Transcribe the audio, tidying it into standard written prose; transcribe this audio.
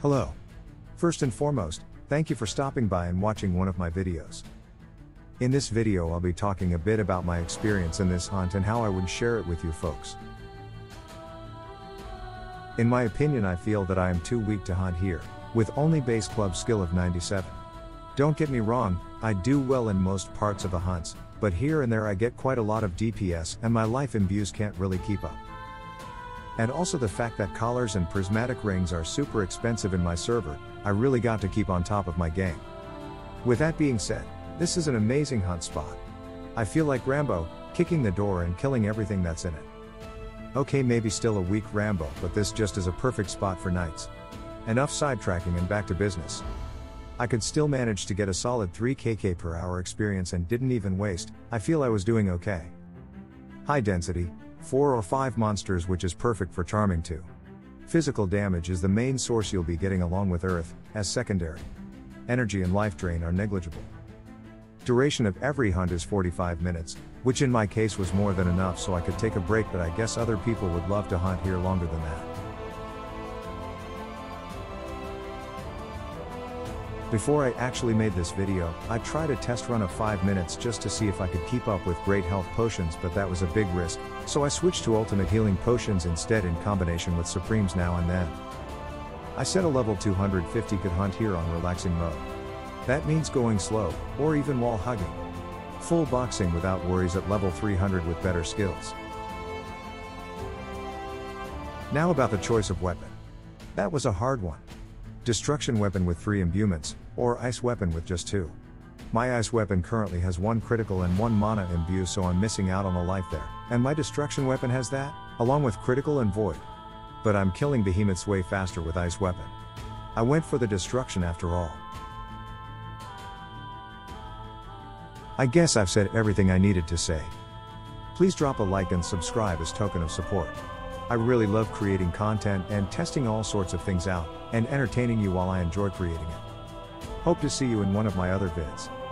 Hello. First and foremost, thank you for stopping by and watching one of my videos. In this video I'll be talking a bit about my experience in this hunt and how I would share it with you folks. In my opinion, I feel that I am too weak to hunt here, with only base club skill of 97. Don't get me wrong, I do well in most parts of the hunts, but here and there I get quite a lot of DPS and my life imbues can't really keep up. And also the fact that collars and prismatic rings are super expensive in my server, I really got to keep on top of my game. With that being said, this is an amazing hunt spot. I feel like Rambo, kicking the door and killing everything that's in it. Okay, maybe still a weak Rambo, but this just is a perfect spot for nights. Enough sidetracking and back to business. I could still manage to get a solid 3kk per hour experience and didn't even waste. I feel I was doing okay. High density, 4 or 5 monsters, which is perfect for charming too. Physical damage is the main source you'll be getting along with earth, as secondary. Energy and life drain are negligible. Duration of every hunt is 45 minutes, which in my case was more than enough so I could take a break, but I guess other people would love to hunt here longer than that. Before I actually made this video, I tried a test run of 5 minutes just to see if I could keep up with great health potions, but that was a big risk, so I switched to ultimate healing potions instead in combination with supremes now and then. I said a level 250 could hunt here on relaxing mode. That means going slow, or even wall hugging. Full boxing without worries at level 300 with better skills. Now about the choice of weapon. That was a hard one. Destruction weapon with 3 imbuements, or ice weapon with just 2. My ice weapon currently has 1 critical and 1 mana imbue, so I'm missing out on a life there, and my destruction weapon has that, along with critical and void. But I'm killing behemoths way faster with ice weapon. I went for the destruction after all. I guess I've said everything I needed to say. Please drop a like and subscribe as token of support. I really love creating content and testing all sorts of things out, and entertaining you while I enjoy creating it. Hope to see you in one of my other vids.